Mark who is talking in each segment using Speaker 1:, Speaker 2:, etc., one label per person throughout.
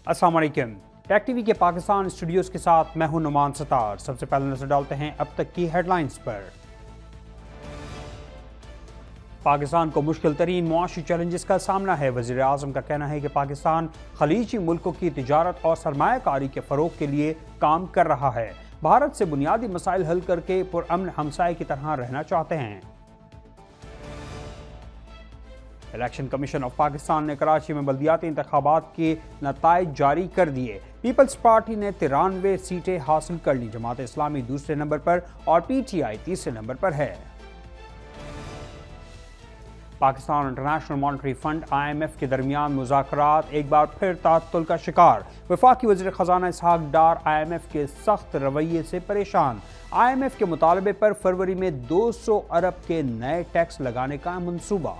Speaker 1: अस्सलाम वालेकुम। Take TV के पाकिस्तान स्टूडियोज के साथ मैं हूं नुमान सतार। सबसे पहले नजर डालते हैं अब तक की हेडलाइंस पर। पाकिस्तान को मुश्किल तरीन मुआशी चैलेंजेस का सामना है। वज़ीर आज़म का कहना है कि पाकिस्तान खलीजी मुल्कों की तिजारत और सरमायाकारी के फ़रोग के लिए काम कर रहा है। भारत से बुनियादी मसाइल हल करके पुरअमन हमसाये की तरह रहना चाहते हैं। इलेक्शन कमीशन ऑफ पाकिस्तान ने कराची में बल्दियाती इंतखाबात के नताइज जारी कर दिए। पीपल्स पार्टी ने 93 सीटें हासिल कर ली। जमात इस्लामी दूसरे नंबर पर और PTI तीसरे नंबर पर है। Pakistan International Monetary Fund IMF के दरमियान मुज़ाकरात एक बार फिर ताअत्तुल का शिकार। वफाकी वज़ीर ख़जाना इसहाक डार IMF के सख्त रवैये से परेशान। IMF के मुतालबे पर फरवरी में 200 अरब के नए टैक्स लगाने का मंसूबा।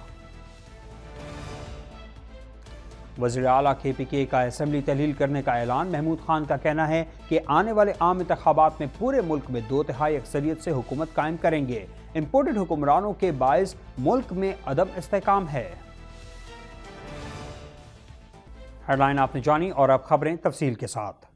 Speaker 1: वज़ीर आला KPK का असेंबली तहलील करने का ऐलान। महमूद खान का कहना है कि आने वाले आम इंतखाबात में पूरे मुल्क में 2/3 अक्सरियत से हुकूमत कायम करेंगे। इम्पोर्टेड हुक्मरानों के बायस मुल्क में अदम इस्तेहकाम है। हेडलाइन आपने जानी और अब खबरें तफसील के साथ।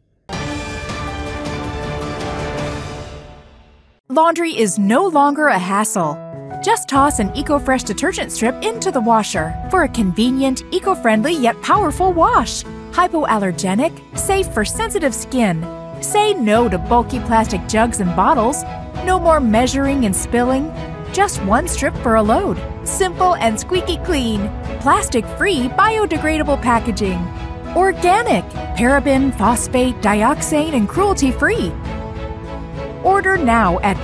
Speaker 2: Laundry is no longer a hassle. Just toss an EcoFresh detergent strip into the washer for a convenient, eco-friendly yet powerful wash. Hypoallergenic, safe for sensitive skin. Say no to bulky plastic jugs and bottles. No more measuring and spilling. Just one strip for a load. Simple and squeaky clean. Plastic-free, biodegradable packaging. Organic, paraben, phosphate, dioxane, and cruelty-free. Order now at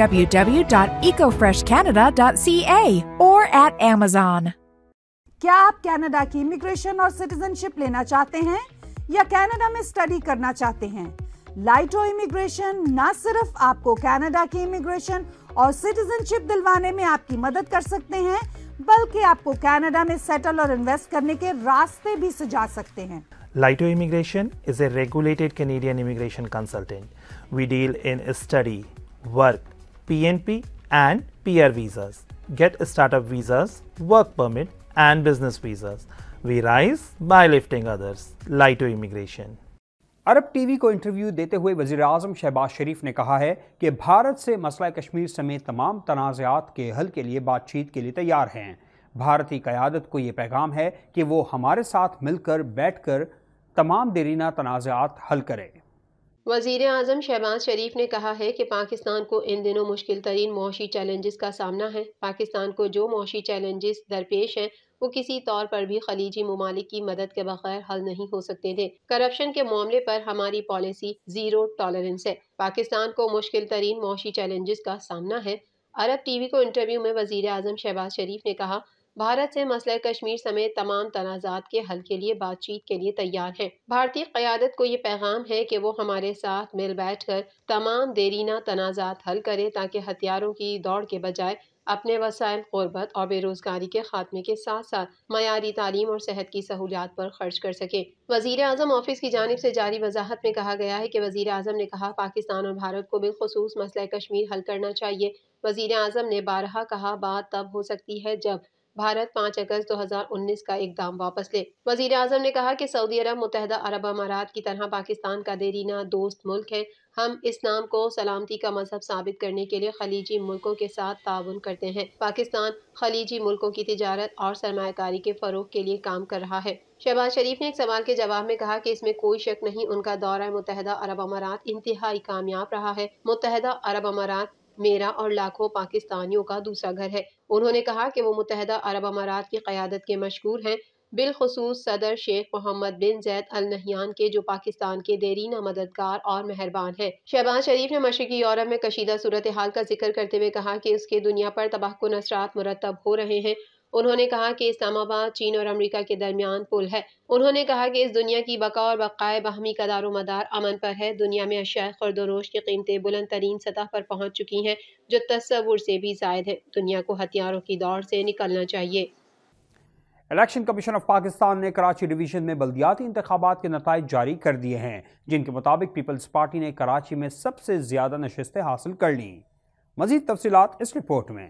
Speaker 2: www.ecofreshcanada.ca or at Amazon.
Speaker 3: क्या आप Canada की immigration और citizenship लेना चाहते हैं या Canada में study करना चाहते हैं? लाइटो इमिग्रेशन न सिर्फ आपको कनाडा की इमिग्रेशन और सिटीजनशिप दिलवाने में आपकी मदद कर सकते हैं, बल्कि आपको कनाडा में सेटल और इन्वेस्ट करने के रास्ते भी सुझा सकते हैं।
Speaker 4: Laito Immigration is a regulated Canadian immigration consultant. We deal in study, work, PNP and PR visas. Get startup visas, work permit and business visas. We rise by lifting others. Laito Immigration.
Speaker 1: Arab TV को interview देते हुए वज़ीर आज़म शहबाज शरीफ ने कहा है कि भारत से मसला कश्मीर समेत तमाम तनाज़ात के हल के लिए बातचीत के लिए तैयार हैं। भारतीय क़यादत को ये पैगाम है कि वो हमारे साथ मिलकर बैठकर तमाम देरीना तनाज़ात हल करे।
Speaker 5: वज़ीर आज़म शहबाज शरीफ ने कहा है कि पाकिस्तान को इन दिनों मुश्किल तरीन मौशी चैलेंजेस का सामना है। पाकिस्तान को जो मौशी चैलेंजेस दरपेश हैं वो किसी तौर पर भी खलीजी ममालिक की मदद के बगैर हल नहीं हो सकते थे। करप्शन के मामले पर हमारी पॉलिसी ज़ीरो टॉलरेंस है। पाकिस्तान को मुश्किल तरीन मौशी चैलेंजेस का सामना है। अरब टीवी को इंटरव्यू में वज़ीर आज़म शहबाज शरीफ ने कहा, भारत से मसला कश्मीर समेत तमाम तनाज़ात के हल के लिए बातचीत के लिए तैयार है। भारतीय क़यादत को ये पैगाम है कि वो हमारे साथ मिल बैठकर तमाम देरीना तनाज़ात हल करे ताकि हथियारों की दौड़ के बजाय अपने वसाइल ग़ुरबत और बेरोज़गारी के खात्मे के साथ साथ मयारी तालीम और सेहत की सहूलियात पर खर्च कर सके। वज़ीर आज़म ऑफिस की जानिब से जारी वजाहत में कहा गया है कि वज़ीर आज़म ने कहा, पाकिस्तान और भारत को बिलखुसूस मसला कश्मीर हल करना चाहिए। वज़ीर आज़म ने बारहा कहा, बात तब हो सकती है जब भारत 5 अगस्त 2019 का इकदाम वापस ले। वज़ीर आज़म ने कहा कि सऊदी अरब मुत्तहदा अरब अमारात की तरह पाकिस्तान का देरीना दोस्त मुल्क है। हम इस्लाम को सलामती का मजहब साबित करने के लिए खलीजी मुल्कों के साथ ताउन करते हैं। पाकिस्तान खलीजी मुल्कों की तिजारत और सरमायाकारी के फ़रोग के लिए काम कर रहा है। शहबाज शरीफ ने एक सवाल के जवाब में कहा कि इसमें कोई शक नहीं, उनका दौरा मुत्तहदा अरब अमारात इंतहाई कामयाब रहा है। मुत्तहदा अरब अमारात मेरा और लाखों पाकिस्तानियों का दूसरा घर है। उन्होंने कहा कि वो मुत्तहदा अरब अमारात की क़यादत के मशहूर हैं, बिलखुसूस सदर Sheikh Mohammed bin Zayed Al Nahyan के, जो पाकिस्तान के देरीना मददगार और मेहरबान हैं। शहबाज शरीफ ने मशरक़ी यूरोप में कशीदा सूरत हाल का जिक्र करते हुए कहा कि उसके दुनिया पर तबाहकुन असरात मुरतब हो रहे हैं। उन्होंने कहा कि इस्लामाबाद चीन और अमेरिका के दरमियान पुल है। उन्होंने कहा कि इस दुनिया की बका और बकाए बाहमी कदार मदार अमन पर है। दुनिया में अशिया खुर्दोनोश की कीमतें बुलंद तरीन सतह पर पहुँच चुकी हैं जो तस्वुर से भी ज़ायद है। दुनिया को हथियारों की दौड़ से निकलना चाहिए।
Speaker 1: इलेक्शन कमीशन ऑफ पाकिस्तान ने कराची डिवीजन में बल्दियाती इंतखाबात के नताइज जारी कर दिए हैं, जिनके मुताबिक पीपल्स पार्टी ने कराची में सबसे ज्यादा नशिस्तें हासिल कर ली। मजीद तफसीलात इस रिपोर्ट में।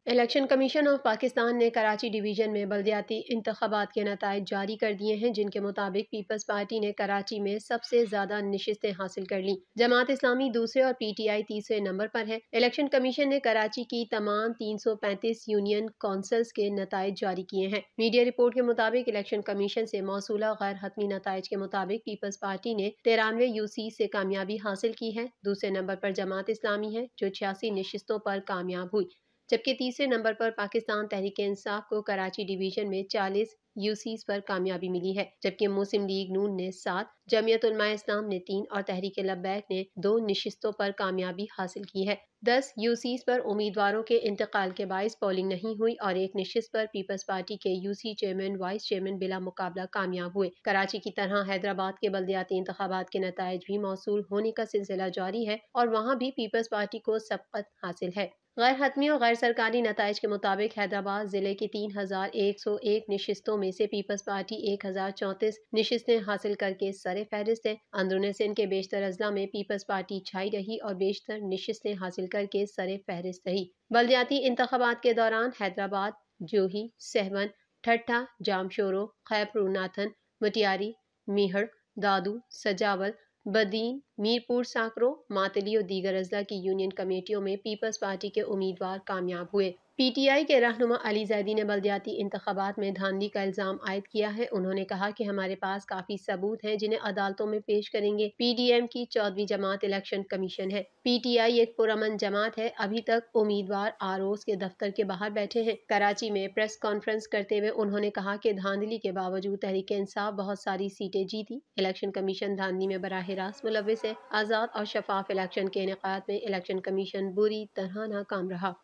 Speaker 5: इलेक्शन कमीशन ऑफ पाकिस्तान ने कराची डिवीजन में बल्दियाती इंतखाबात के नताइज जारी कर दिए हैं, जिनके मुताबिक पीपल्स पार्टी ने कराची में सबसे ज्यादा नशिस्तें हासिल कर ली। जमात इस्लामी दूसरे और PTI तीसरे नंबर पर है। इलेक्शन कमीशन ने कराची की तमाम 335 यूनियन काउंसिल्स के नताइज जारी किए हैं। मीडिया रिपोर्ट के मुताबिक इलेक्शन कमीशन से मौसूला गैर हतमी नताइज के मुताबिक पीपल्स पार्टी ने 93 UC से कामयाबी हासिल की है। दूसरे नंबर पर जमात इस्लामी है जो 86 नशिस्तों पर कामयाब हुई, जबकि तीसरे नंबर पर पाकिस्तान तहरीक-ए-इंसाफ को कराची डिवीजन में 40 UCs पर कामयाबी मिली है, जबकि मुस्लिम लीग नून ने 7, जमीयत उलमा इस्लाम ने 3 और तहरीक लब्बैक ने 2 नशिस्तों पर कामयाबी हासिल की है। 10 UCs पर उम्मीदवारों के इंतकाल के बाइस पोलिंग नहीं हुई और एक नशिस्त पर पीपल्स पार्टी के UC चेयरमैन वाइस चेयरमैन बिला मुकाबला कामयाब हुए। कराची की तरह हैदराबाद के बल्दियाती इंतखाबात के नताइज भी मौसूल होने का सिलसिला जारी है और वहाँ भी पीपल्स पार्टी को सबकत हासिल है। गैर हतमी और गैर सरकारी नताइज के मुताबिक हैदराबाद जिले की 3101 नशिस्तों में से पीपल्स पार्टी 1034 नशिस्तें हासिल करके सरे फहरिस्त है। अंदरून सिंध के बेशतर अजला में पीपल्स पार्टी छाई रही और बेशतर नशिस्तें हासिल करके सरे फहरिस्त रही। बल्दियाती इंतखाबात के दौरान हैदराबाद, जोही, सहवन, ठट्ठा, जामशोरो, खैबर नाथन, मटियारी, मीहड़, दादू, सजावल, बदीन, मीरपुर साकरो, मातली और दीगर अजला की यूनियन कमेटियों में पीपल्स पार्टी के उम्मीदवार कामयाब हुए। PTI के रहनुमा अली जैदी ने बल्दियाती इंतखाबात में धांधली का इल्जाम आयद किया है। उन्होंने कहा कि हमारे पास काफी सबूत हैं जिन्हें अदालतों में पेश करेंगे। PDM की 14वीं जमात इलेक्शन कमीशन है। PTI एक पुरअमन जमात है। अभी तक उम्मीदवार ROs के दफ्तर के बाहर बैठे हैं। कराची में प्रेस कॉन्फ्रेंस करते हुए उन्होंने कहा कि धांधली के बावजूद तहरीक इंसाफ बहुत सारी सीटें जीती। इलेक्शन कमीशन धांधली में बराह रास्त मुलव्विस है। आज़ाद और शफाफ इलेक्शन के इनेकाद में इलेक्शन कमीशन बुरी तरह नाकाम रहा।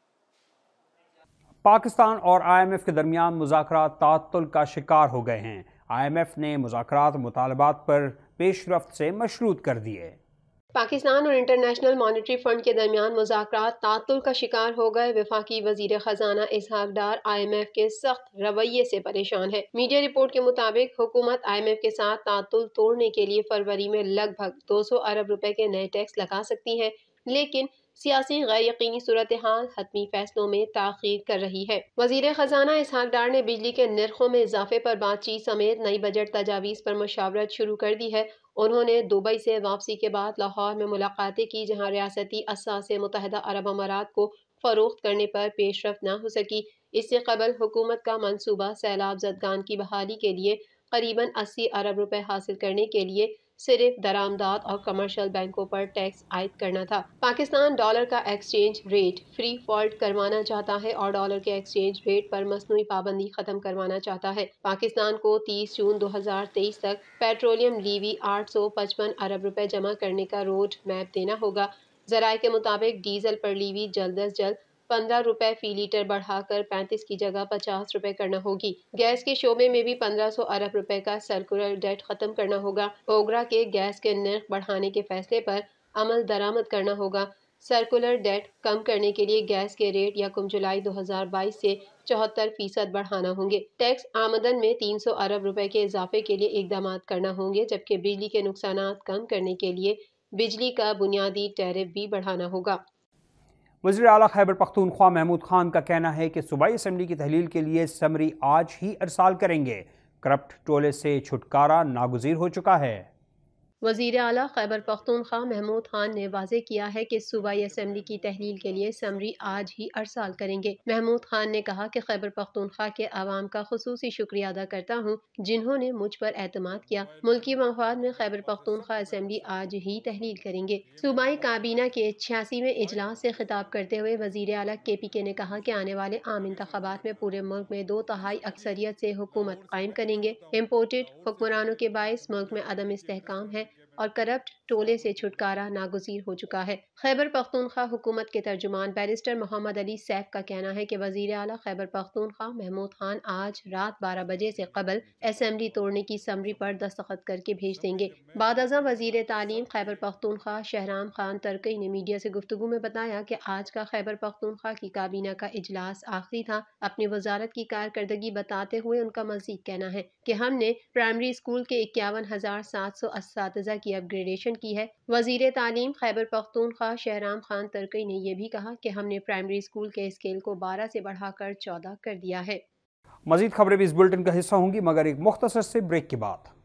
Speaker 1: पाकिस्तान और IMF के दरमियान मुज़ाकरात ताअत्तुल का शिकार हो गए हैं। IMF ने मुज़ाकरात मुतालबात पर पेशरफ्त से मशरूत कर दिए।
Speaker 5: पाकिस्तान और इंटरनेशनल मॉनेटरी फंड के दरमियान मुज़ाकरात ताअत्तुल का शिकार हो गए। वफाकी वज़ीर ख़ज़ाना इसहाक डार IMF के सख्त रवैये से परेशान है। मीडिया रिपोर्ट के मुताबिक हुकूमत IMF के साथ ताअत्तुल तोड़ने के लिए फरवरी में लगभग 200 अरब रुपए के नए टैक्स लगा सकती है, लेकिन सियासी गैर यकीनी सूरत हाल हतमी फैसलों में ताख़ीर कर रही है। वज़ीर ख़ज़ाना इसहाक डार ने बिजली के निर्खों में इजाफे पर बातचीत समेत नई बजट तजावीज़ पर मशावरत शुरू कर दी है। उन्होंने दुबई से वापसी के बाद लाहौर में मुलाकातें की, जहाँ रियासती असासे मुत्तहिदा अरब अमारात को फ़रोख्त करने पर पेशरफ्त न हो सकी। इससे कबल हुकूमत का मंसूबा सैलाब ज़दगान की बहाली के लिए करीबन 80 अरब रुपए हासिल करने के लिए सिर्फ दरामदात और कमर्शियल बैंकों पर टैक्स आयद करना था। पाकिस्तान डॉलर का एक्सचेंज रेट फ्री फॉल्ट करवाना चाहता है और डॉलर के एक्सचेंज रेट पर मसनूई पाबंदी खत्म करवाना चाहता है। पाकिस्तान को 30 जून 2023 तक पेट्रोलियम लीवी 855 अरब रुपए जमा करने का रोड मैप देना होगा। जराये के मुताबिक डीजल पर लीवी जल्द अज जल्द 15 रुपए फी लीटर बढ़ाकर 35 की जगह 50 रुपए करना होगी। गैस के शोबे में भी 1500 अरब रुपए का सर्कुलर डेट खत्म करना होगा। ओगरा के गैस के नर्ख बढ़ाने के फैसले पर अमल दरामद करना होगा। सर्कुलर डेट कम करने के लिए गैस के रेट 1 जुलाई 2022 से 74% बढ़ाना होंगे। टैक्स आमदन में 300 अरब रुपए के इजाफे के लिए इकदाम करना होंगे, जबकि बिजली के नुकसानात कम करने के लिए बिजली का बुनियादी टैरिफ भी बढ़ाना होगा।
Speaker 1: वज़ीर आला खैबर पख्तूनख्वा महमूद खान का कहना है कि सूबाई असम्बली की तहलील के लिए समरी आज ही अरसाल करेंगे। करप्ट टोले से छुटकारा नागुज़ीर हो चुका है।
Speaker 5: वज़ीर आला खैबर पख्तूनख्वा महमूद खान ने वाज़ेह किया है कि सूबाई असम्बली की तहलील के लिए समरी आज ही अरसाल करेंगे। महमूद खान ने कहा कि खैबर पख्तूनख्वा के अवाम का खुसूसी शुक्रिया अदा करता हूँ जिन्होंने मुझ पर एतमाद किया। मुल्की मफाद में खैबर पख्तूनख्वा असम्बली आज ही तहलील करेंगे। सूबाई काबीना के 86वें इजलास से खिताब करते हुए वज़ीर आला KPK ने कहा कि आने वाले आम इंतखाबात में पूरे मुल्क में 2/3 अक्सरियत से हुकूमत कायम करेंगे। इम्पोर्टेड हुक्मरानों के बायस मुल्क में अदम इस्तेहकाम है और करप्ट टोले से छुटकारा नागुज़ीर हो चुका है। खैबर पख्तूनख्वा हुकूमत के तर्जुमान बैरिस्टर मोहम्मद अली सैफ का कहना है कि वज़ीर आला खैबर पख्तूनख्वा महमूद खान आज रात 12 बजे से कबल असम्बली तोड़ने की समरी पर दस्तखत करके भेज देंगे। बादअज़ां वज़ीर तालीम खैबर पख्तूनख्वा शहराम खान तरकई ने मीडिया से गुफ्तगू में बताया कि आज का खैबर पख्तूनख्वा की काबीना का इजलास आखिरी था। अपनी वजारत की कारकर्दगी बताते हुए उनका मज़ीद कहना है कि हमने प्राइमरी स्कूल के 51,700 असातिज़ा की अपग्रेडेशन की है। वजीर तालीम खैबर पख्तूनख्वा शहराम खान तरकई ने यह भी कहा कि हमने प्राइमरी स्कूल के स्केल को 12 से बढ़ाकर 14 कर दिया है।
Speaker 1: मजीद खबरें भी इस बुलेटिन का हिस्सा होंगी, मगर एक मुख्तसर से ब्रेक के बाद।